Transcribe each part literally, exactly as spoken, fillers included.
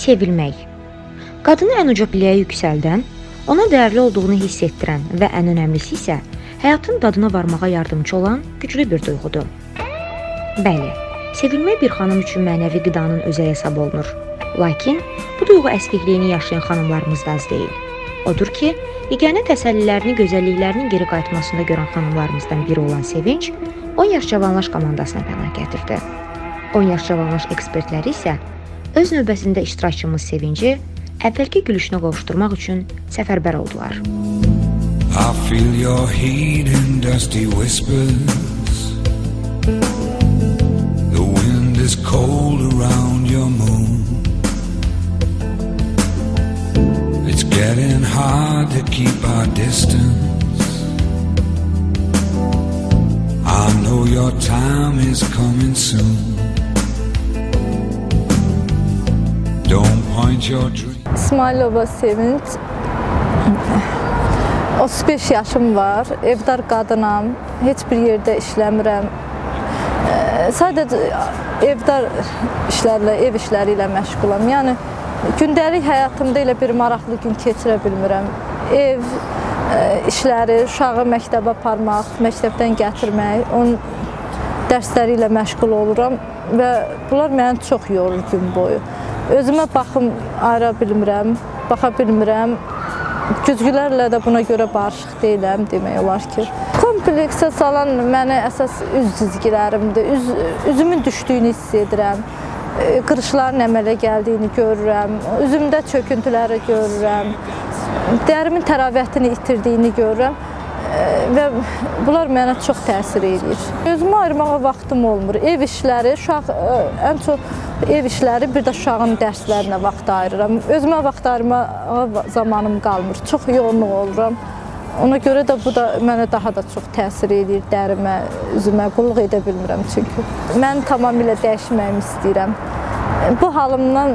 sevilmək. Qadını ən uca piliyə yüksəldən, ona dəyərli olduğunu hiss etdirən və ən önəmlisi isə həyatın dadına varmağa yardımcı olan güclü bir duyğudur. Bəli, sevilmək bir xanım üçün mənəvi qidanın özü hesab olunur. Lakin bu duyğu əskikliyini yaşayan xanımlarımız da az deyil. Odur ki, yeganə təsəllilərini gözəlliklərinin geri qayıtmasında görən xanımlarımızdan biri olan Sevinç, on yaş cavanlaş komandasına pənah gətirdi. on yaş cavanlaş ekspertləri isə öz növbəsində iştirakçımız Sevinci əvvəlki gülüşünə qovuşturmaq üçün səfərbər oldular. I feel your heat in dusty whispers. The wind is cold around your moon. It's getting hard to keep our distance. I know your time is coming soon. Don't point your dream. İsmailova Sevinç. otuz beş yaşım var, evdar qadınam, heç bir yerdə işləmirəm. Sadəcə evdar işlərlə, ev işləri ilə məşğulam. Yəni, gündəlik həyatımda elə bir maraqlı gün keçirə bilmirəm. Ev işləri, uşağı məktəbə aparmaq, məktəbdən gətirmək, onun dərsləri ilə məşğul oluram və bunlar məni çox yorur gün boyu. Özümə baxım ayıra bilmirəm, baxa bilmirəm. Güzgülərlə də buna görə barışıq deyiləm demək olar ki. Kompleksə salan məni əsas üz cizgilərimdir. Üz, üzümün düşdüyünü hiss edirəm. Qırışların əmələ gəldiyini görürəm. Üzümdə çöküntüləri görürəm. Dərimin təravətini itirdiyini görürəm. Və bunlar mənə çox təsir edir. Özümü ayırmağa vaxtım olmur. Ev işləri, uşaq, ən çox ev işləri, bir də uşağın dərslərinə vaxt ayırıram. Özümə vaxt ayırmağa zamanım qalmır. Çox yoğunluq oluram. Ona görə də bu da mənə daha da çox təsir edir dərimə, üzümə. Qulluq edə bilmirəm çünki. Mən tamamilə dəyişməyimi istəyirəm. Bu halımdan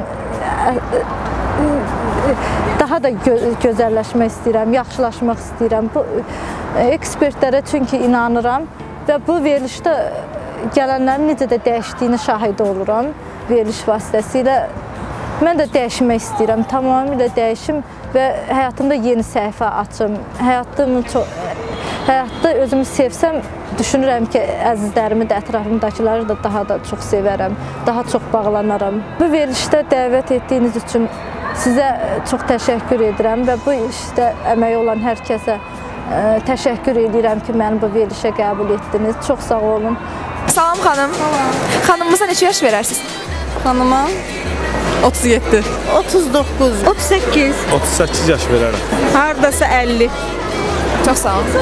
daha da gö gözəlləşmək istəyirəm, yaxşılaşmaq istəyirəm. Bu ekspertlərə çünki inanıram və bu verilişdə gələnlərin necə də dəyişdiyini şahidi oluram. Veriliş vasitəsilə mən də dəyişmək istəyirəm, tamamilə dəyişim və həyatımda yeni səhifə açım. Həyatımı çox, həyatda özümü sevsəm, düşünürəm ki, əzizlərimi də, ətrafımdakiləri da daha da çox sevərəm, daha çox bağlanaram. Bu verilişdə dəvət etdiyiniz üçün sizə çox təşəkkür edirəm və bu işdə əməyi olan hər kəsə təşəkkür edirəm ki, məni bu verilişə qəbul etdiniz. Çox sağ olun. Salam xanım. Salam. Xanımımıza neçə yaş verərsiniz? Xanıma otuz yeddi. otuz doqquz. otuz səkkiz. otuz səkkiz yaş verərəm. Hardasa əlli. Çox sağ olun.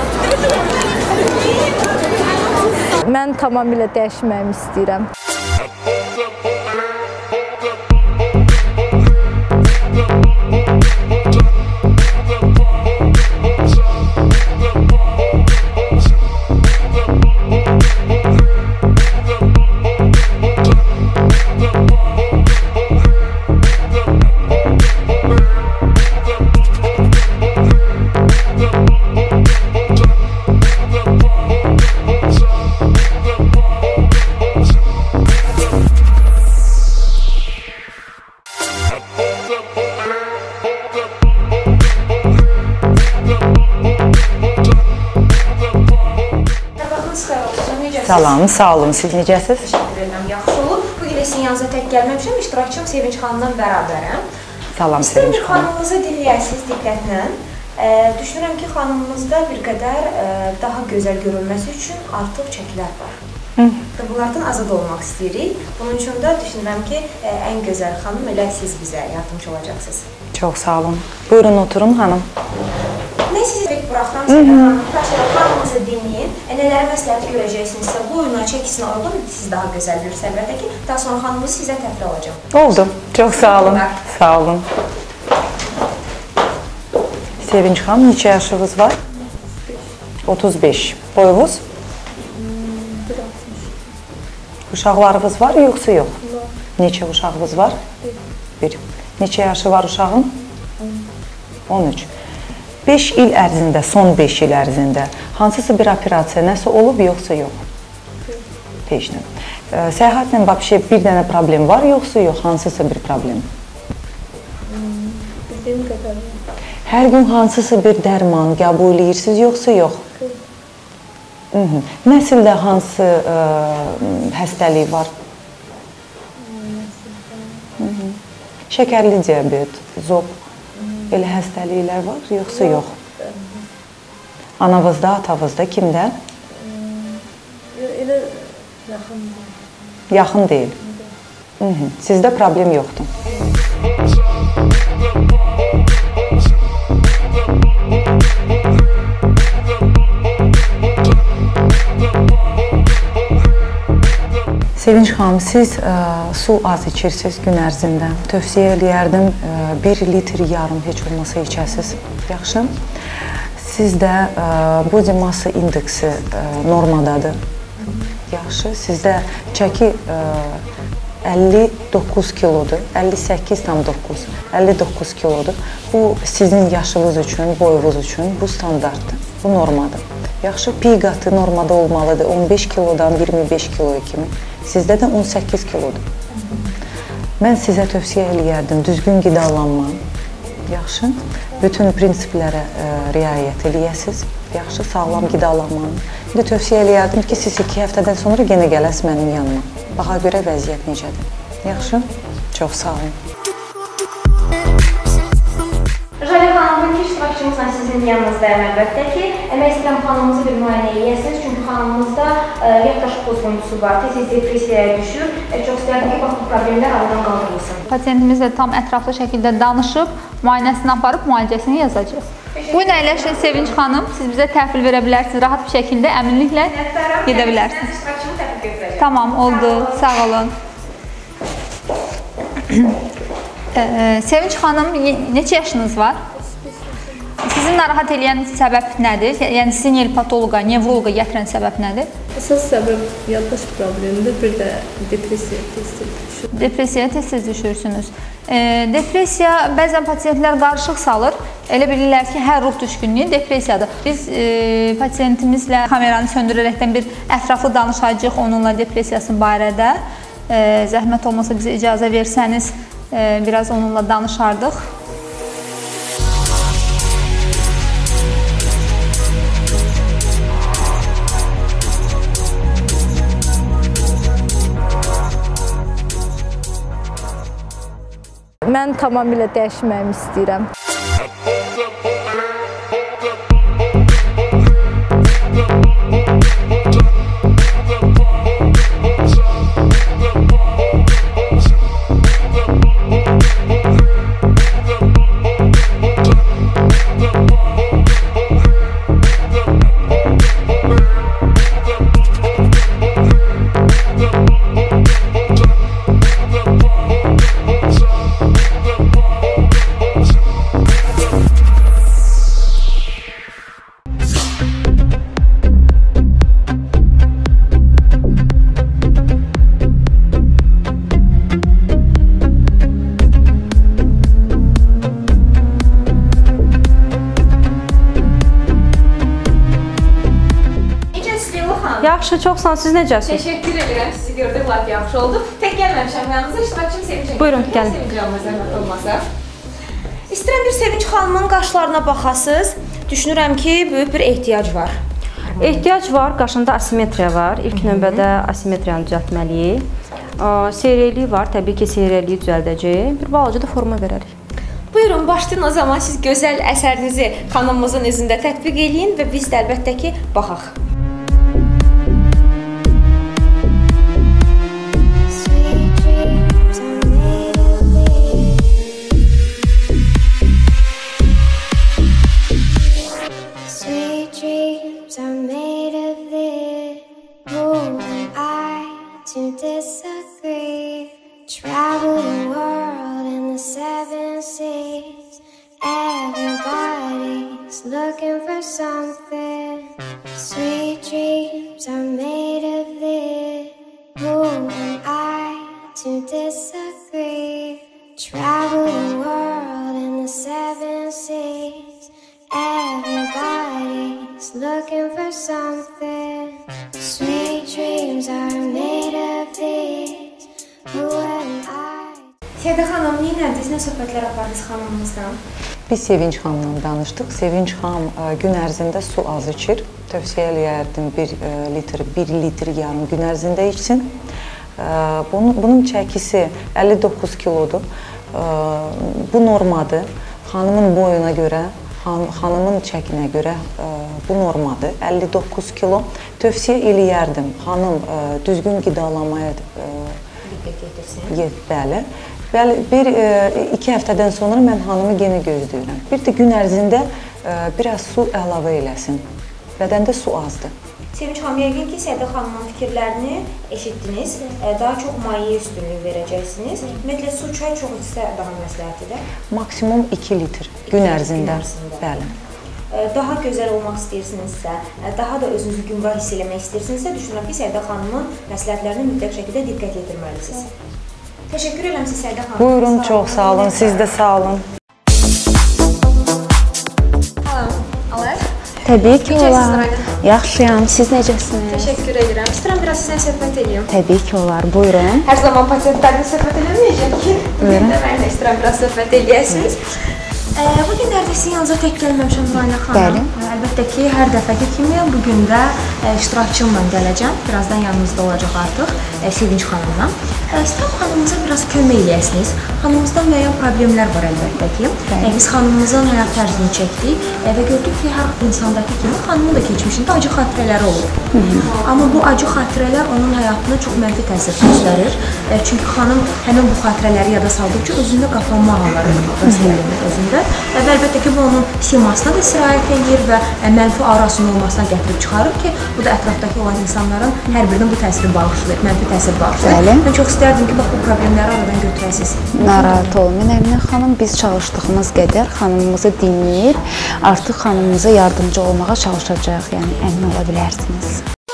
Mən tamamilə dəyişməyimi istəyirəm. Salam, sağ olun. Siz necəsiz? Təşəkkür edirəm, yaxşı olub. Bu ilə sizin yanınıza tək gəlməmişəm, iştirakçım Sevinç xanımdan bərabərəm. Salam Sevinç xanım. Xanımınızı dinləyəsiniz diqqətlə. Düşünürəm ki, xanımımızda bir qədər daha gözəl görülməsi üçün artıq çəkilər var. Və bunlardan azad olmaq istəyirik. Bunun üçün də düşünürəm ki, ən gözəl xanım elə siz bizə yardımcı olacaqsınız. Çox sağ olun. Buyurun, oturun xanım. Mən sizi pek buraxıram, xanım. Xanımınızı dinləyin. Nələri məsləhət görəcəksinizsə, bu oyuna çəkisinə uyğun siz daha gözəl bir səviyyədə ki, daha sonra xanımınızı sizə təfrə alacağım. Oldu. Çox sağ olun. Sağ olun. Sevinç xanım, neçə yaşınız var? otuz beş. Boyunuz? Uşaqlarınız var, yoxsa yox? Neçə uşağınız var? Bir. Neçə yaşı var uşağın? on üç. beş il ərzində, son beş il ərzində hansısa bir operasiya nəsə olub, yoxsa yox? Peşlə. Səyahətlə bir dənə problem var, yoxsa yox? Hansısa bir problem? Hər gün hansısa bir dərman qəbul edirsiniz, yoxsa yox? Hı -hı. Nəsildə hansı ə, xəstəlik var? Hı -hı. Şəkərli diabet, zob, elə xəstəliklər var, yoxsa yox? Anavızda, atavızda, kimdə? Elə yaxın. Yaxın deyil. Hı -hı. Sizdə problem yoxdur. Sevinç xanım, siz ə, su az içirsiniz gün ərzində. Tövsiyə eləyərdim ə, bir litr yarım heç olmasa içəsiniz. Yaxşı. Sizdə ə, body massa indeksi ə, normadadır. Yaxşı. Sizdə çəki ə, əlli doqquz kilodur. əlli səkkiz tam doqquz. əlli doqquz kilodur. Bu sizin yaşınız üçün, boyunuz üçün bu standartdır. Bu normadır. Yaxşı. Pi qatı normada olmalıdır. on beş kilodan iyirmi beş kiloya kimi. Sizdə də on səkkiz kilodur. Mən sizə tövsiyə eləyərdim düzgün qidalanma. Yaxşı. Bütün prinsiplərə ə, riayət eləyəsiniz. Yaxşı, sağlam qidalanmanı. İndi tövsiyə eləyərdim ki, siz iki həftədən sonra yenə gələsiniz mənim yanıma. Baxa görə vəziyyət necədir. Yaxşı? Çox sağ olun. Jale xanım, bugünkü iştirakçımızla sizin yanınızdayım əlbəttə ki, əmək istəyirəm xanımımızı bir müayinə edəsiniz, çünki xanımımızda e, yaddaş pozğunlusu var, tez-tez depressiyaya düşür. E, çox istəyirdim ki, bax, bu problemlər aradan qaldırılsın. Pasientimizlə tam ətraflı şəkildə danışıb, müayinəsini aparıb, müalicəsini yazacağız. Bugün əyləşin Sevinç xanım, siz bizə təhvil verə bilərsiniz, rahat bir şəkildə, əminliklə gedə bilərsiniz. İştirakçımı təhvil götürəcəm. Tamam, oldu, sağ olun. Sevinç xanım, neçə yaşınız var? Sizin narahat edən səbəb nədir? Yəni, sizin yel patoloqa, nevroloqa gətirən səbəb nədir? Əsas səbəb yaddaş problemidir, bir də depressiya tez-tez düşür. Depressiyaya tez-tez düşürsünüz. E, depressiya bəzən pasiyentlər qarışıq salır. Elə bilirlər ki, hər ruh düşkünlüyü depressiyadır. Biz e, pasiyentimizlə kameranı söndürərəkdən bir ətraflı danışacağıq onunla depressiyası barədə. E, zəhmət olmasa bizə icazə versəniz, e, biraz onunla danışardıq. Mən tamamilə dəyişməyimi istəyirəm. Yaxşı, çox sağ olun. Siz necəsiniz? Təşəkkür edirəm. Sizi gördük, lap yaxşı oldu. Tək gəlməmişəm yanınıza, iştirakçım Sevinç. Buyurun, gəlin. Sevinç yanına zəhmət olmasa. İstəyirəm bir Sevinç xanımın qaşlarına baxasınız. Düşünürəm ki, böyük bir ehtiyac var. Ehtiyac var, qaşında asimetriya var. İlk növbədə asimetriyanı düzəltməliyik. Seyrəkliyi var, təbii ki, seyrəkliyi düzəldəcəyik. Bir balaca da forma verərik. Buyurun, başlayın o zaman siz gözəl əsərinizi xanımımızın üzündə tətbiq eləyin və biz də əlbəttə ki, baxaq. Looking for something. Sweet dreams are made of this. Who am I to disagree? Travel the world in the seven seas. Everybody's looking for something. Sweet dreams are made of this. Who am I? Sədə xanım, nə ediniz, nə söhbətlər apardınız xanımımızdan? Biz Sevinç xanımla danışdıq. Sevinç xanım gün ərzində su az içir. Tövsiyə eləyərdim bir litr, bir litr yarım gün ərzində içsin. Bunun, bunun çəkisi əlli doqquz kilodur. Bu normadır. Xanımın boyuna görə, xanımın çəkinə görə bu normadır. əlli doqquz kilo. Tövsiyə eləyərdim. Xanım düzgün qidalamaya Bəli. Bəli, bir iki həftədən sonra mən xanımı yenə gözləyirəm. Bir də gün ərzində biraz su əlavə eləsin. Bədəndə su azdır. Sevinç xanım, yəqin ki, Sədə xanımın fikirlərini eşitdiniz. Daha çox maye üstünlük verəcəksiniz. Ümumiyyətlə, su, çay çox içsə daha məsləhətidir. Maksimum iki litr gün ərzində. Bəli. Daha gözəl olmaq istəyirsinizsə, daha da özünüzü gümrah hiss eləmək istəyirsinizsə, düşünürəm ki, Sədə xanımın məsləhətlərini mütləq şəkildə diqqət yetirməlisiniz. Təşəkkür edirəm siz, Sədə xanım. Buyurun, çox sağ olun. Siz də sağ olun. Təbii ki, olar. Yaxşıyam, siz necəsiniz? Təşəkkür edirəm. İstəyirəm biraz sizlə söhbət edeyim. Təbii ki, olar. Buyurun. Hər zaman pasientlərlə söhbət eləməyəcəm ki, bugün də mənimlə istəyirəm biraz söhbət eləyəsiniz. Bu günlərdə sizin yanınıza tək gəlməmişəm Nurayna xanım. Bəli. Əlbəttə ki, hər dəfəki kimi bugün də iştirakçımla gələcəm. Birazdan yanınızda olacaq artıq Sevinç xanımla. İstəyirəm xanımımıza biraz kömək eləyəsiniz. Xanımımızda müəyyən problemlər var əlbəttə ki. Bəli. Biz xanımımızın həyat tərzini çəkdik və gördük ki, hər insandakı kimi xanımın da keçmişində acı xatirələri olur. Hı -hı. Amma bu acı xatirələr onun həyatına çox mənfi təsir göstərir. Çünki xanım həmin bu xatirələri yada saldıqca özündə qapanma halları göstərir özündə. Və əlbəttə ki, bu onun simasına da sirayət edir və mənfi aurasının olmasına gətirib çıxarır ki, bu da ətrafdakı olan insanların hər birinin bu təsiri bağışlayır, mənfi təsir bağışlayır. Mən çox istərdim ki, bax, bu problemləri aradan götürəsiniz. Narahat olmayın, Əminə xanım. Biz çalışdığımız qədər xanımımızı dinləyib, artıq xanımımıza yardımcı olmağa çalışacaq, yəni əmin ola bilərsiniz.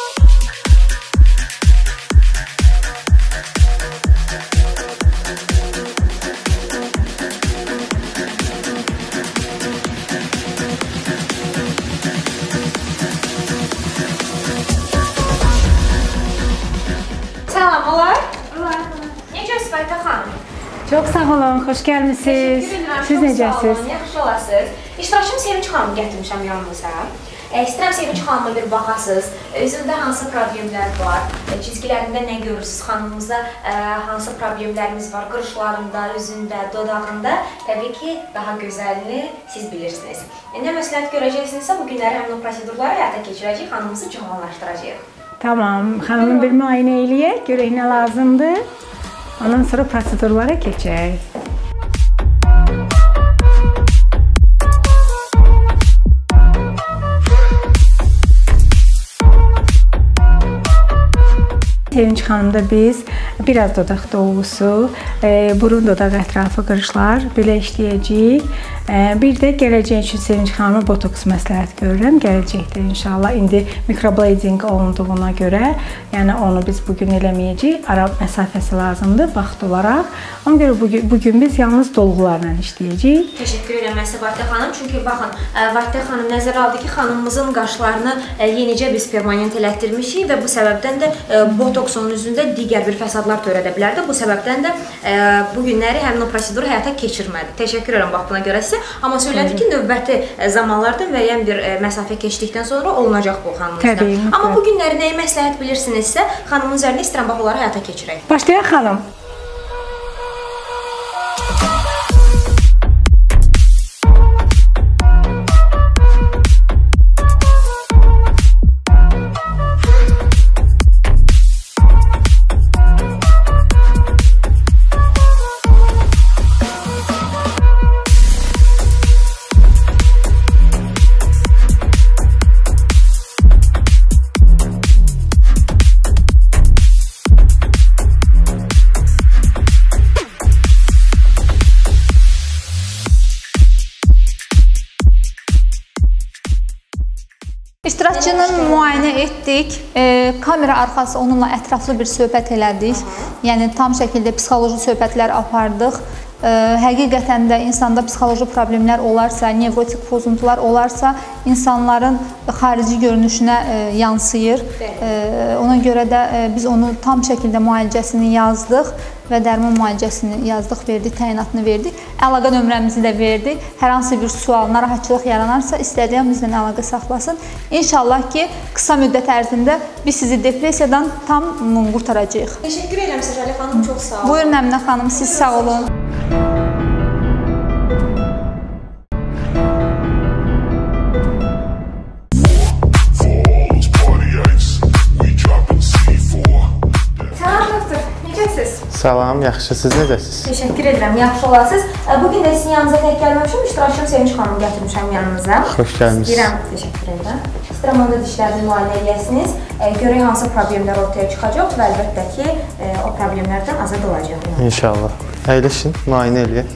Çox sağ olun, xoş gəlmisiniz. Siz necəsiniz? Yaxşı olasınız. İştirakçım Sevinç xanımı gətirmişəm yanımıza. İstəyirəm Sevinç xanıma bir baxasınız. Özündə hansı problemlər var? Cizgilərində nə görürsünüz? Xanımımızda hansı problemlərimiz var? Qırışlarında, üzündə, dodağında. Təbii ki, daha gözəlini siz bilirsiniz. Nə məsləhət görəcəksinizsə, bu günləri həmin o prosedurları həyata keçirəcək, xanımımızı cavanlaşdıracaq. Tamam, xanımın bir müayinə eləyək, görək nə lazımdır. Ondan sonra prosedurlara keçək. Sevinç xanımda biz biraz dodaq dolgusu, burun dodaq ətrafı qırışlar belə işləyəcəyik. Bir də gələcək üçün Sevinç xanıma botoks məsləhət görürəm. Gələcəkdə inşallah indi mikroblading olunduğuna görə, yəni onu biz bugün eləməyəcəyik. Ara məsafəsi lazımdır vaxt olaraq. Ona görə bugün, bugün biz yalnız dolgularla işləyəcəyik. Təşəkkür edirəm mən sizə Vatə xanım. Çünki baxın, Vatə xanım nəzərə aldı ki, xanımımızın qaşlarını yenicə biz permanent elətdirmişik və bu səbəbdən də botoks onun üzündə digər bir fəsadlar törədə bilərdi. Bu səbəbdən də bu günləri həmin o proseduru həyata keçirmədi. Təşəkkür edirəm bax buna görə sizə. Amma söylədi ki, növbəti zamanlarda müəyyən bir məsafə keçdikdən sonra olunacaq bu xanımımızda. Amma bu günləri nəyi məsləhət bilirsinizsə, xanımın üzərində istəyirəm bax onları həyata keçirək. Başlayaq xanım. İştirakçını müayinə etdik, e, kamera arxası onunla ətraflı bir söhbət elədik, yəni tam şəkildə psixoloji söhbətlər apardıq. E, həqiqətən də insanda psixoloji problemlər olarsa, nevrotik pozuntular olarsa, insanların xarici görünüşünə e, yansıyır. E, ona görə də e, biz onu tam şəkildə müalicəsini yazdıq və dərman müalicəsini yazdıq, verdik, təyinatını verdik. Əlaqə nömrəmizi də verdik. Hər hansı bir sual, narahatçılıq yaranarsa istədiyin bizlə əlaqə saxlasın. İnşallah ki, qısa müddət ərzində biz sizi depressiyadan tam qurtaracağıq. Təşəkkür edirəm Səcalə xanım, çox sağ olun. Buyurun Əminə xanım, siz sağ olun. Salam, yaxşı, siz necəsiz? Təşəkkür edirəm, yaxşı olasınız. Bugün də sizin yanınıza tək gəlməmişəm, iştirakçım Sevinç xanımı gətirmişəm yanınıza. Xoş gəlmişsiniz. İstəyirəm, təşəkkür edirəm. İstəyirəm onda dişlərini müayinə eləyəsiniz, görək hansı problemlər ortaya çıxacaq və əlbəttə ki, o problemlərdən azad olacaq. İnşallah. Əyləşin, müayinə eləyək.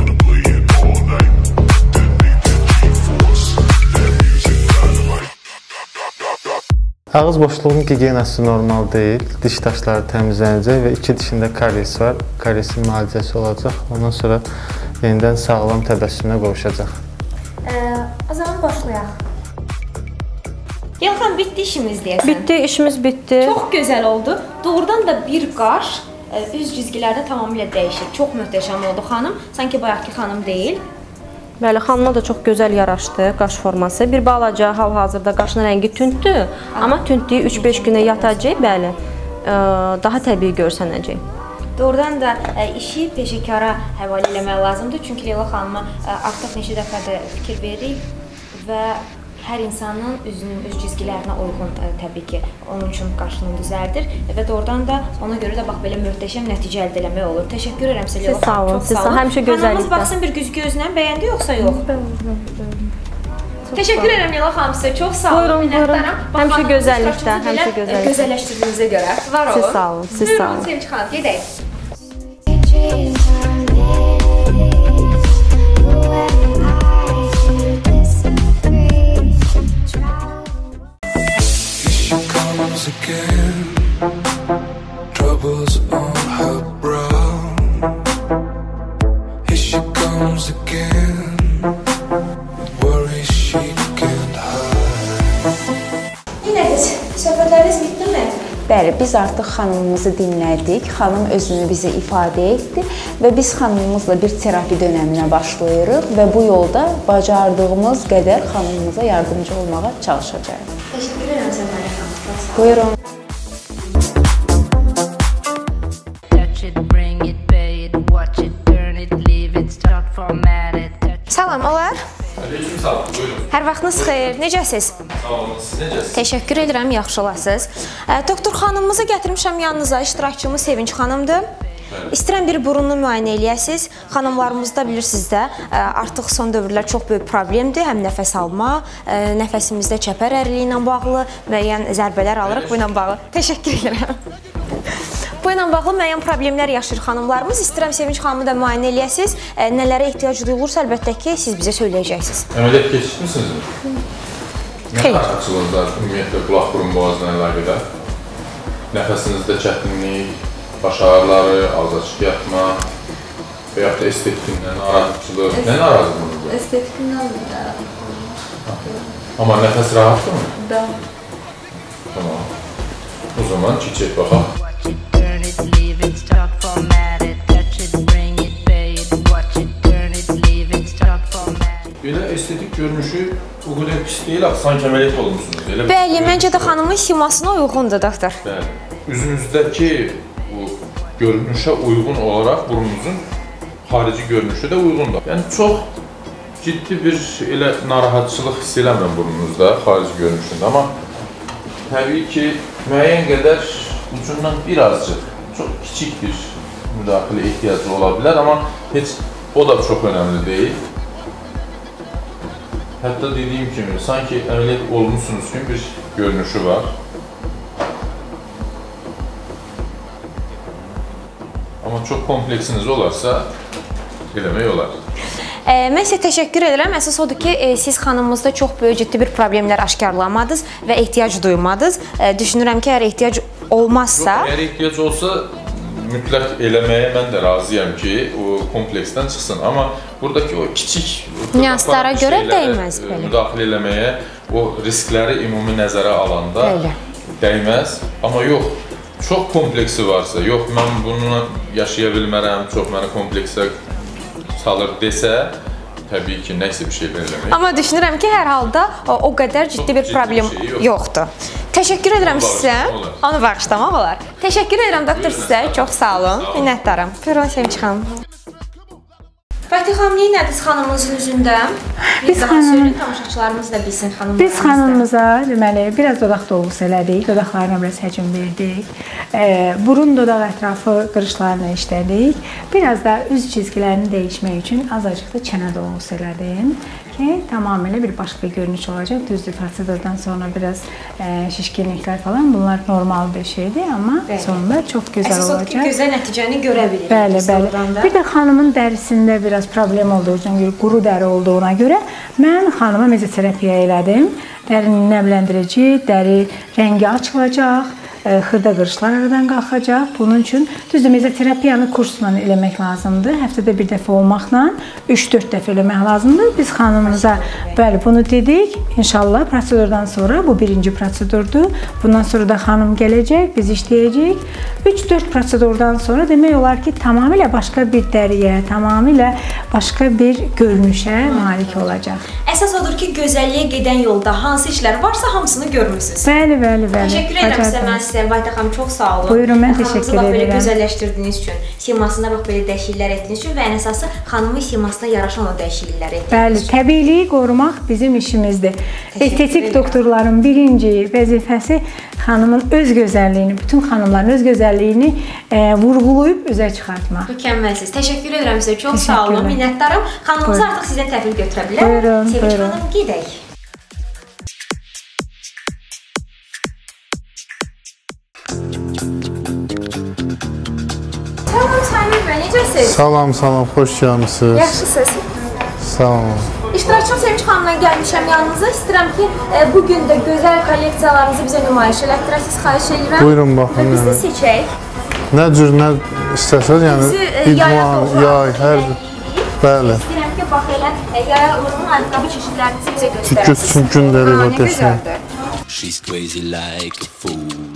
Ağız boşluğunun gigiyenası normal deyil. Diş daşları təmizlənəcək və iki dişində karies var. Kariesin müalicəsi olacaq. Ondan sonra yenidən sağlam təbəssümünə qovuşacaq. O zaman başlayaq. Yelxan, bitdi işimiz deyəsən. Bitdi, işimiz bitdi. Çox gözəl oldu. Doğrudan da bir qaş üz cizgilərdə tamamilə dəyişir. Çox möhtəşəm oldu xanım. Sanki bayaqki xanım deyil. Bəli, xanıma da çox gözəl yaraşdı qaş forması. Bir balaca hal-hazırda qaşın rəngi tündür, amma tündlüyü üç beş günə yatacaq, bəli, daha təbii görsənəcək. Doğrudan da işi peşəkara həvalə eləmək lazımdır. Çünki Leyla xanıma artıq neçə dəfədə fikir veririk və hər insanın üzünün öz cizgilərinə uyğun təbii ki, onun üçün qaşını düzəldir və doğrudan da ona görə də bax belə möhtəşəm nəticə əldə eləmək olur. Təşəkkür edirəm sizə Leyla xanım. Çox sağ olun. Həmişə gözəllikdə. Xanımız baxsın bir güzgü özünə bəyəndi yoxsa yox? Təşəkkür edirəm Leyla xanım sizə. Çox sağ olun. Buyurun, buyurun. Həmişə gözəllikdə, həmişə gözəllikdə. Gözəlləşdirdiyinizə görə. Var olun. Siz sağ olun. Siz sağ olun. Sevinç xanım, gedək. Again, troubles on her brow. Here she comes again, worries she can't hide. Yinədir, söhbətləriniz bitdimi? Bəli, biz artıq xanımımızı dinlədik. Xanım özünü bizə ifadə etdi və biz xanımımızla bir terapi dönəminə başlayırıq və bu yolda bacardığımız qədər xanımımıza yardımcı olmağa çalışacağıq. Təşəkkür edirəm Səcalə xanım. Buyurun. Salam, olar? Aleyküm salam, buyurun. Hər vaxtınız xeyir, necəsiz? Sağ olun, siz necəsiz? Təşəkkür edirəm, yaxşı olasınız. Doktor xanımımızı gətirmişəm yanınıza, iştirakçımız Sevinç xanımdır. İstəyirəm bir burunlu müayinə eləyəsiniz. Xanımlarımızda bilirsiniz də, artıq son dövrlər çox böyük problemdir. Həm nəfəs alma, nəfəsimizdə çəpər əriliyi ilə bağlı müəyyən zərbələr alırıq bu ilə bağlı. Təşəkkür edirəm. Bu ilə bağlı müəyyən problemlər yaşayır xanımlarımız. İstəyirəm Sevinç xanımı da müayinə eləyəsiniz. Nələrə ehtiyac duyulursa əlbəttə ki, siz bizə söyləyəcəksiniz. Əməliyyat keçirtmisinizmi? Nə qarşıçılığınız var ümumiyyətlə qulaq burun boğazına əlaqədar? Nəfəsinizdə çətinlik, baş ağrıları, ağzaçıq yatma və yaxud da estetiklindən, narahatçılıq. Nə narahatlığınızdır? Estetiklindən narahat. Amma nəfəs rahatdır mı? Da. Tamam. O zaman çiçək baxaq. Belə estetik görünüşü o qədər pis deyil, sanki əməliyyat olunmuşsunuz. Bəli, məncə də xanımın simasına uyğundur, doktor. Bəli. Üzünüzdəki bu görünüşə uyğun olaraq burnunuzun xarici görünüşü də uyğundur. Yəni çox ciddi bir elə narahatçılıq hiss eləmirəm burnunuzda, xarici görünüşündə. Amma təbii ki, müəyyən qədər ucundan bir azcıq, çox kiçik bir müdaxilə ehtiyacı ola bilər, amma heç o da çox önəmli deyil. Hətta dediyim kimi, sanki əməliyyat olmuşsunuz kimi bir görünüşü var. Amma çox kompleksiniz olarsa, eləmək olar. Mən sizə təşəkkür edirəm. Əsas odur ki, siz xanımımızda çox böyük ciddi bir problemlər aşkarlamadınız və ehtiyac duymadınız. Düşünürəm ki, əgər ehtiyac olmazsa... Yox, əgər ehtiyac olsa, mütləq eləməyə mən də razıyam ki, o kompleksdən çıxsın. Amma buradakı o kiçik nüanslara görə dəyməz. Müdaxilə eləməyə, o riskləri ümumi nəzərə alanda dəyməz. Amma yox, çox kompleksi varsa, yox mən bununla yaşaya bilmərəm, çox mənə kompleksə salır desə, təbii ki, nəsə bir şey eləmək. Amma düşünürəm ki, hər halda o, o qədər ciddi bir problem bir şey yox. yoxdur. Təşəkkür edirəm Onu sizə. olar. Onu bağışlamaq olar. Təşəkkür edirəm doktor sizə. Çox sağ olun. Minnətdaram. Buyurun Sevinç xanım. Fatih xanım, neynədiniz xanımımızın üzündə? Biz daha xanım- söyləyin, tamaşaçılarımız da bilsin xanımlarımızda. Biz xanımımıza deməli biraz dodaq dolgusu elədik, dodaqlarına biraz həcm verdik. E, burun dodaq ətrafı qırışlarını işlədik. Biraz da üz cizgilərini dəyişmək üçün azacıq da çənə dolgusu elədim ki, tamamilə bir başqa görünüş olacaq. Düzdür, prosedurdan sonra biraz e, şişkinliklər falan bunlar normal bir şeydir, amma Bəli. sonunda çox gözəl Əsas odur ki, olacaq. gözəl nəticəni görə bilirik. Bəli, biz bəli. oradan da. Bir də xanımın dərisində biraz problem olduğuna görə, quru dəri olduğuna görə mən xanıma mezoterapiya elədim. Dərini nəmləndirici, dəri rəngi açılacaq, e, xırda qırışlar aradan qalxacaq. Bunun üçün düzdür, mezoterapiyanı kursla eləmək lazımdır. Həftədə bir dəfə olmaqla üç dörd dəfə eləmək lazımdır. Biz xanımımıza bəli bunu dedik. İnşallah prosedurdan sonra bu birinci prosedurdur. Bundan sonra da xanım gələcək, biz işləyəcəyik. üç dörd prosedurdan sonra demək olar ki, tamamilə başqa bir dəriyə, tamamilə başqa bir görünüşə malik olacaq. Əsas odur ki, gözəlliyə gedən yolda hansı işlər varsa hamısını görmüsünüz. Bəli, bəli, bəli. Təşəkkür edirəm sizə, mən sizə Vayda xanım çox sağ olun. Buyurun, mən Xanımımızı təşəkkür bax belə edirəm. gözəlləşdirdiyiniz üçün, simasında bax belə dəyişikliklər etdiyiniz üçün və ən əsası xanımın simasına yaraşan o dəyişikliklər etdiyiniz Bəli, üçün. təbiiliyi qorumaq bizim işimizdir. Estetik edirəm. doktorların birinci vəzifəsi xanımın öz gözəlliyini, bütün xanımların öz gözəlliyini e, vurğulayıb üzə çıxartmaq. Mükəmməlsiniz. Təşəkkür edirəm sizə. Çox sağ olun. Təşəkkürlər. Minnətdaram. Xanımımızı Buyurun. artıq sizdən təhvil götürə bilər. Buyurun, Sevinç buyurun. xanım, gedək. Salam Samir bəy, necəsiz? Salam, salam, xoş gəlmisiniz. Yaxşısınız. Sağ olun. İştirakçım Sevinç xanımla gəlmişəm yanınıza. İstəyirəm ki, e, bu gün də gözəl kolleksiyalarınızı bizə nümayiş elətdirəsiniz. Xahiş edirəm. Buyurun, baxın, Və biz də yəni. seçək. Nə cür, nə istəsəz, yəni Bizi, e, yaya idman, doğru yay, hər bəli. İstəyirəm ki, bax elə e, yaya uyğun ayaqqabı çeşidlərinizi bizə Tüküz göstərəsiniz. üçün gündəlik Ha, o nə desən. gözəldir. She's crazy like a fool.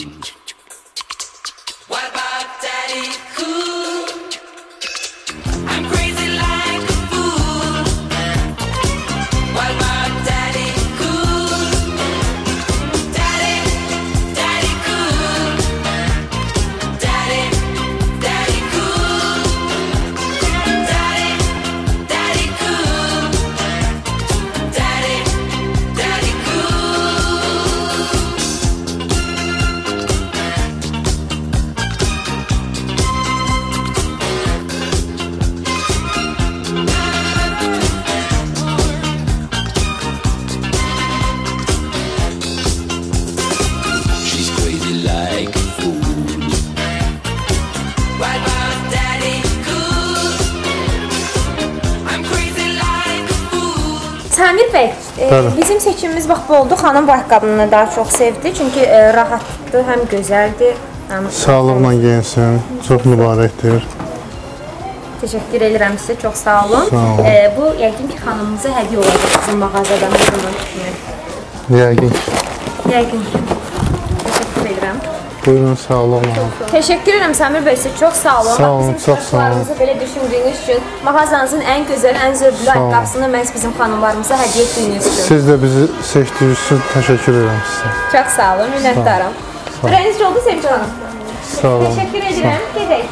What about Daddy Cool? I'm crazy like a fool. What about Daddy Cool? Daddy, Daddy Cool. Daddy, Daddy Cool. Daddy, Daddy Cool. Daddy, Daddy She's crazy like a fool. What about Daddy Cool? I'm crazy like a fool. Samir bəy, e, Bəli. bizim seçimimiz bax bu oldu. Xanım bu ayaqqabını daha çox sevdi. Çünki e, rahatdır, həm gözəldir, həm Sağlıqla geyinsin, çox mübarəkdir. Təşəkkür edirəm sizə. Çox sağ olun. Sağ olun. E, bu yəqin ki, xanımımıza hədiyyə olacaq bizim mağazadan bu zaman kimi. Yəqin ki. Yəqin ki. Təşəkkür edirəm. Buyurun, sağlıqla. Təşəkkür edirəm Samir bəy, sizə çox sağ olun. Sağ olun, Bax, bizim çox sağ olun. iştirakçılarımızı belə düşündüyünüz üçün, mağazanızın ən gözəl, ən zövqlü Sağ olun. ayaqqabısını məhz bizim xanımlarımıza hədiyyə etdiyiniz üçün. Siz də bizi seçdiyiniz üçün təşəkkür edirəm sizə. Çox sağ olun, minnətdaram. Sağ olun. Ürəyiniz oldu Sevinç xanım. Sağ olun. Təşəkkür edirəm. Gedək.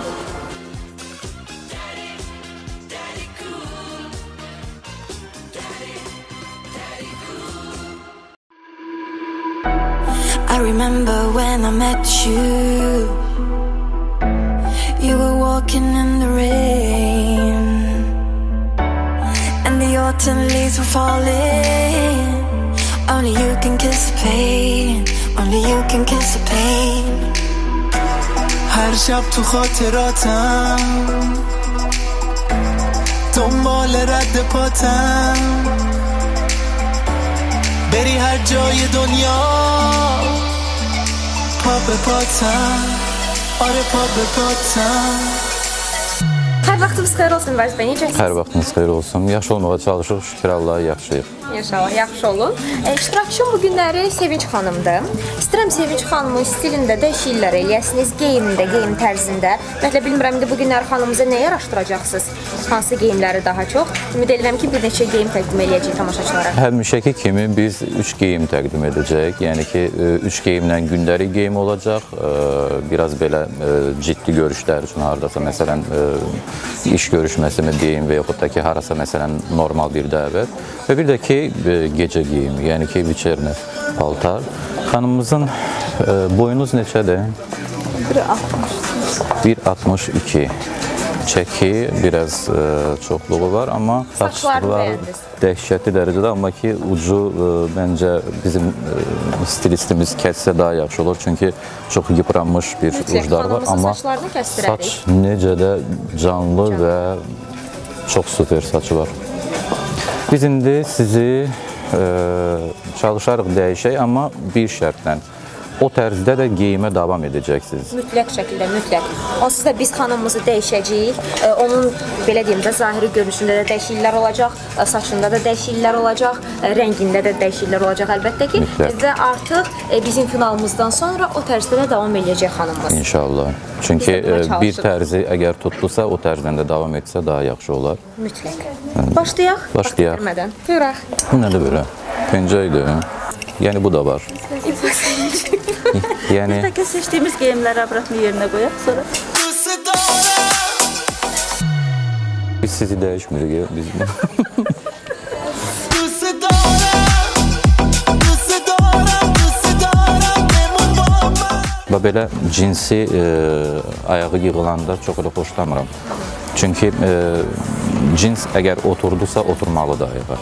I remember when I met you. You were walking in the rain, and the autumn leaves were falling. Only you can kiss the pain. Only you can kiss the pain. هر شب تو خاطراتم دنبال رد پاتم بری هر جای دنیا پا به پاتم آره پا به پاتم Hər vaxtınız xeyir olsun Vəziz bəy, necəsiniz? Hər vaxtınız xeyir olsun. Yaxşı olmağa çalışırıq, şükür Allaha yaxşıyıq. İnşallah yaxşı olun. E, iştirakçım bu günləri Sevinç xanımdır. İstəyirəm Sevinç xanımın stilində dəyişikliklər eləyəsiniz, geyimində, geyim tərzində. Mətlə bilmirəm, indi bu günləri xanımımıza nə yaraşdıracaqsınız? Hansı geyimləri daha çox? Ümid edirəm ki, bir neçə geyim təqdim eləyəcəyik tamaşaçılara. Həmişəki kimi biz üç geyim təqdim edəcəyik. Yəni ki, üç geyimlə gündəlik geyim olacaq. Biraz belə ciddi görüşlər üçün haradasa, məsələn, iş görüşməsi mi deyim və yaxud da ki, harasa məsələn normal bir dəvət. Və bir də ki, gecə geyimi, yəni ki, biçerni paltar. Xanımımızın boyunuz neçədir? bir altmış iki. Çəki biraz çoxluğu var, amma saçlar dəhşətli dərəcədə, amma ki, ucu məncə bizim stilistimiz kəssə daha yaxşı olur. Çünki çox yıpranmış bir uclar var, amma saç necə də canlı və çox super saçı var. Biz indi sizi çalışarıq dəyişək, amma bir şərtlə. O tərzdə də geyimə davam edəcəksiniz. Mütləq şəkildə, mütləq. Onsuz da biz xanımımızı dəyişəcəyik. Onun, belə deyim də, zahiri görünüşündə də dəyişikliklər olacaq, saçında da dəyişikliklər olacaq, rəngində də dəyişikliklər olacaq əlbəttə ki. Mütləq. Və artıq bizim finalımızdan sonra o tərzdə də davam edəcək xanımımız. İnşallah. Çünki bir tərzi əgər tutdusa, o tərzdən də davam etsə daha yaxşı olar. Mütləq. Başlayaq? Başlayaq. Başlayaq. Buyuraq. Nədir belə? Pencəydir. Yəni bu da var. Yəni bir dəqiqə seçdiyimiz geyimləri əvratını yerinə qoyaq sonra. Biz sizi dəyişmirik, biz Və belə cinsi ayağı yığılanda çox elə xoşlamıram. Çünki cins əgər oturdusa, oturmalıdır ayağa.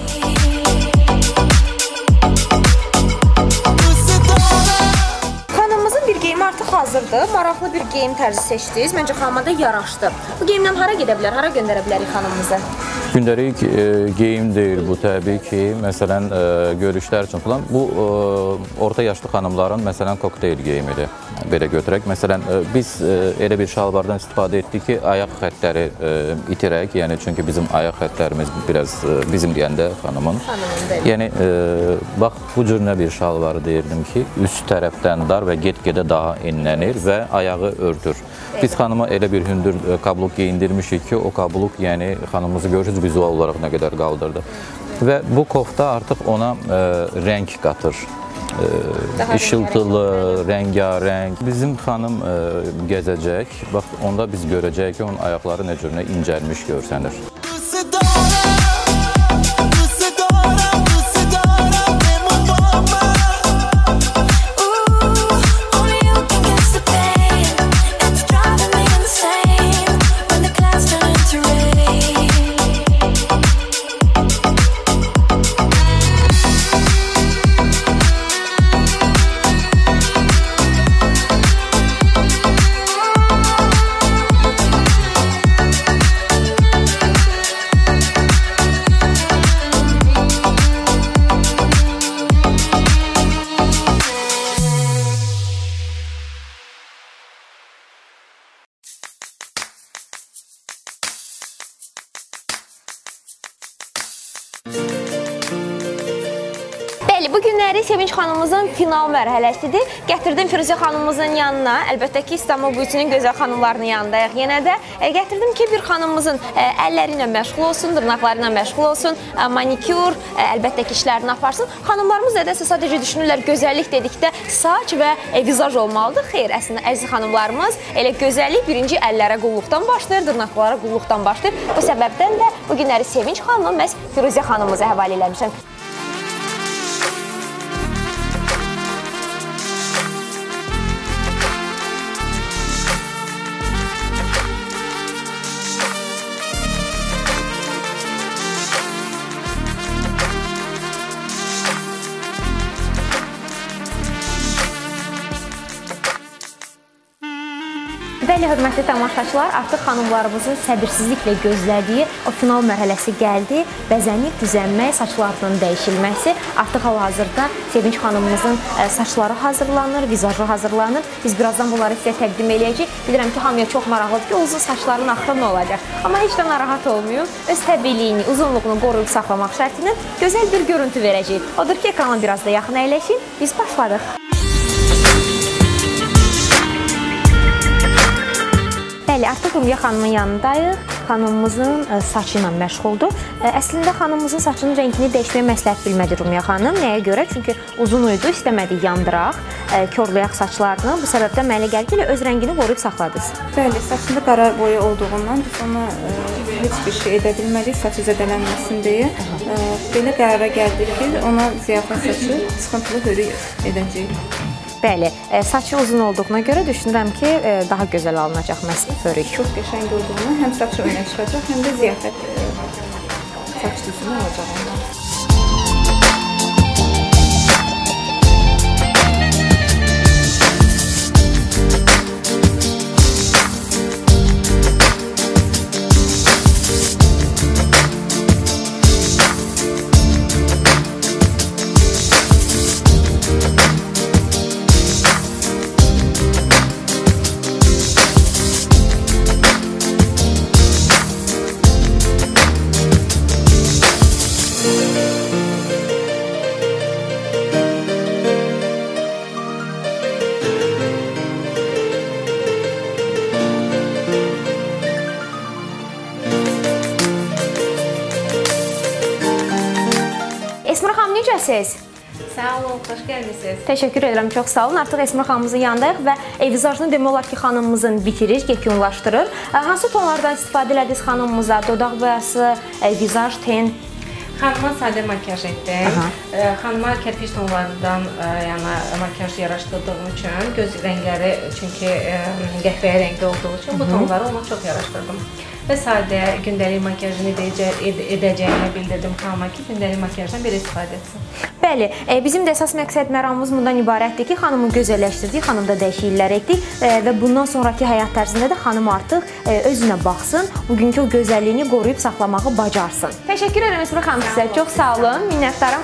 Hazırdır, maraqlı bir geyim tərzi seçdiniz. Məncə xanıma da yaraşdı. Bu geyimlə hara gedə bilər, hara göndərə bilərik xanımımızı? Gündəlik e, geyim deyil bu təbii ki. Məsələn, e, görüşlər üçün falan. Bu e, orta yaşlı xanımların məsələn kokteyl geyimidir. Belə götürək. Məsələn, e, biz e, elə bir şalvardan istifadə etdik ki, ayaq xəttləri e, itirək. Yəni çünki bizim ayaq xəttlərimiz biraz e, bizim deyəndə xanımın. Xanımın yəni e, bax bu cür nə bir şalvarı deyirdim ki, üst tərəfdən dar və get-gedə daha enlənir və ayağı örtür. Biz xanıma elə bir hündür kabluq geyindirmişik ki, o kabluq yəni xanımımızı görürsünüz vizual olaraq nə qədər qaldırdı. Və bu kofta artıq ona e, rəng qatır. E, işıltılı, rəngarəng. Bizim xanım e, gəzəcək. Bax, onda biz görəcəyik ki, onun ayaqları necə incəlmiş görsənir. Bu günləri Sevinç xanımımızın final mərhələsidir. Gətirdim Firuzə xanımımızın yanına. Əlbəttə ki, İstanbul Beauty-nin gözəl xanımlarının yanındayıq. Yenə də gətirdim ki, bir xanımımızın əlləri ilə məşğul olsun, dırnaqları ilə məşğul olsun, manikür, əlbəttə ki, işlərini aparsın. Xanımlarımız nədəsə sadəcə düşünürlər, gözəllik dedikdə saç və vizaj olmalıdır. Xeyr, əslində əziz xanımlarımız, elə gözəllik birinci əllərə qulluqdan başlayır, dırnaqlara qulluqdan başlayır. Bu səbəbdən də bu günləri Sevinç xanımı məhz Firuzə xanımımıza həvalə eləmişəm. Bəli, hörmətli tamaşaçılar, artıq xanımlarımızın səbirsizliklə gözlədiyi o final mərhələsi gəldi. Bəzənib düzənmək, saçlarının dəyişilməsi. Artıq hal-hazırda Sevinç xanımımızın saçları hazırlanır, vizajı hazırlanır. Biz birazdan bunları sizə təqdim eləyəcəyik. Bilirəm ki, hamıya çox maraqlıdır ki, uzun saçların axırı nə olacaq? Amma heç də narahat olmayın. Öz təbiiliyini, uzunluğunu qoruyub saxlamaq şərtilə gözəl bir görüntü verəcəyik. Odur ki, ekrana biraz da yaxın əyləşin. Biz başladıq. Bəli, artıq Rumiyə xanımın yanındayıq. Xanımımızın saçı ilə məşğuldur. Əslində xanımımızın saçının rəngini dəyişməyə məsləhət bilmədi Rumiyə xanım. Nəyə görə? Çünki uzun uydu, istəmədik yandıraq, körləyək saçlarını. Bu səbəbdən mənə gəlir ki, öz rəngini qoruyub saxladınız. Bəli, saçında qara boya olduğundan biz ona heç bir şey edə bilmədik, saçı zədələnməsin deyə. Belə qərara gəldik ki, ona ziyafət saçı sıxıntılı hörük edəcəyik. Bəli, saçı uzun olduğuna görə düşünürəm ki, daha gözəl alınacaq məhz hörük. Çox qəşəng olduğunu həm saçı önə çıxacaq, həm də ziyafət saç düzümü olacaq ondan. Esmir xanım, necəsiz? Sağ olun, xoş gəldiniz. Təşəkkür edirəm, çox sağ olun. Artıq Esmir xanımımızın yanındayıq və vizajını demək olar ki, xanımımızın bitirir, yekunlaşdırır. Hansı tonlardan istifadə elədiniz xanımımıza? Dodaq boyası, vizaj, ten? Xanıma sadə makyaj etdim. Xanıma kərpic tonlarından yəni makyaj yaraşdırdığım üçün, göz rəngləri çünki qəhvəyə rəngli olduğu üçün bu tonları ona çox yaraşdırdım. Və sadə gündəlik makyajını edəcəyini bildirdim xanıma ki, gündəlik makyajdan bir istifadə etsin. Bəli, bizim də əsas məqsəd məramımız bundan ibarətdir ki, xanımı gözəlləşdirdik, xanımda dəyişikliklər etdik və bundan sonraki həyat tərzində də xanım artıq özünə baxsın, bugünkü o gözəlliyini qoruyub saxlamağı bacarsın. Təşəkkür edirəm Esmir xanım sizə, çox sağ olun, minnətdaram.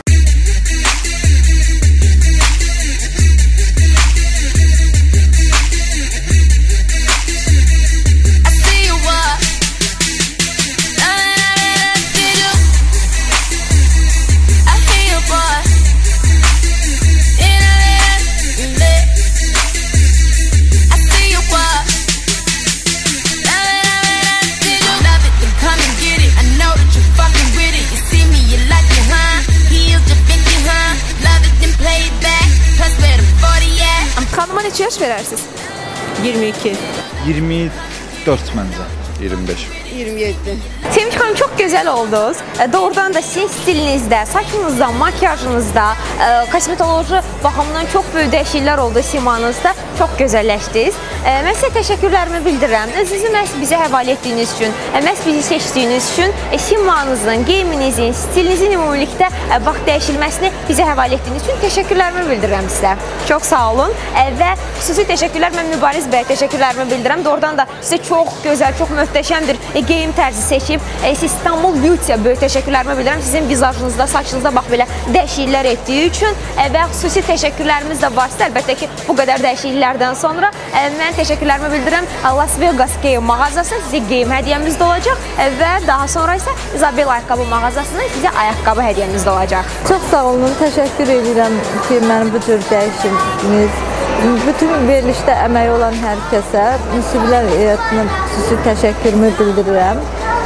Xanıma neçə yaş verərsiniz? iyirmi iki. iyirmi dörd məncə. iyirmi beş. iyirmi yeddi. Sevinç xanım, çox gözəl oldunuz. Doğrudan da sizin stilinizdə, saçınızda, makyajınızda, kosmetoloji baxımdan çox böyük dəyişikliklər oldu simanızda. Çox gözəlləşdiniz. Mən sizə təşəkkürlərimi bildirirəm. Özünüzü məhz bizə həvalə etdiyiniz üçün, məhz bizi seçdiyiniz üçün, simanızın, geyiminizin, stilinizin ümumilikdə bax dəyişilməsini bizə həvalə etdiyiniz üçün təşəkkürlərimi bildirirəm sizə. Çox sağ olun və xüsusi təşəkkürlər mən Mübariz bəyə təşəkkürlərimi bildirirəm. Doğrudan da sizə çox gözəl, çox möhtəşəm bir geyim tərzi seçib, İstanbul Beauty-yə böyük təşəkkürlərimi bildirirəm. Sizin vizajınızda, saçınızda bax belə dəyişikliklər etdiyi üçün və xüsusi təşəkkürlərimiz də var sizə. Əlbəttə ki, bu qədər dəyişikliklərdən sonra mən təşəkkürlərimi bildirirəm. Las Vegas geyim mağazası sizə geyim hədiyyəmiz də olacaq və daha sonra isə İzabel ayaqqabı mağazasından sizə ayaqqabı hədiyyəmiz də olacaq. Çox sağ olun, təşəkkür edirəm ki, mənim bu cür dəyişiminiz, bütün verilişdə əməyi olan hər kəsə, müsiblər heyətinə xüsusi təşəkkürümü bildirirəm.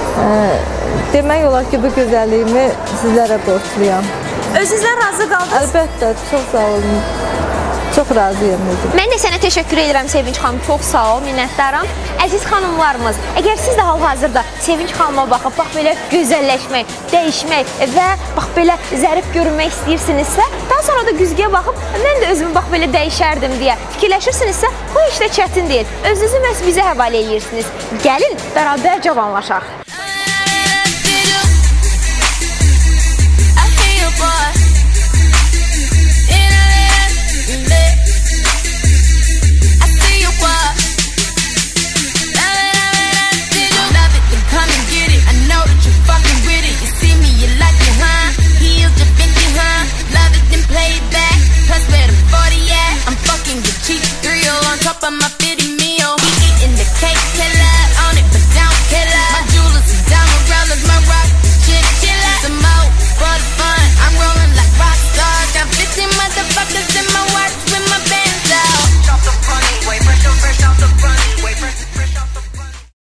Demək olar ki, bu gözəlliyimi sizlərə borçluyam. Özünüzdən razı qaldınız? Əlbəttə, çox sağ olun. Çox razıyam özüm. Mən də sənə təşəkkür edirəm Sevinç xanım, çox sağ ol, minnətdaram. Əziz xanımlarımız, əgər siz də hal-hazırda Sevinç xanıma baxıb, bax belə gözəlləşmək, dəyişmək və bax belə zərif görünmək istəyirsinizsə, daha sonra da güzgüyə baxıb, mən də özümü bax belə dəyişərdim deyə fikirləşirsinizsə, bu heç də çətin deyil. Özünüzü məhz bizə həvalə edirsiniz. Gəlin, bərabər cavanlaşaq.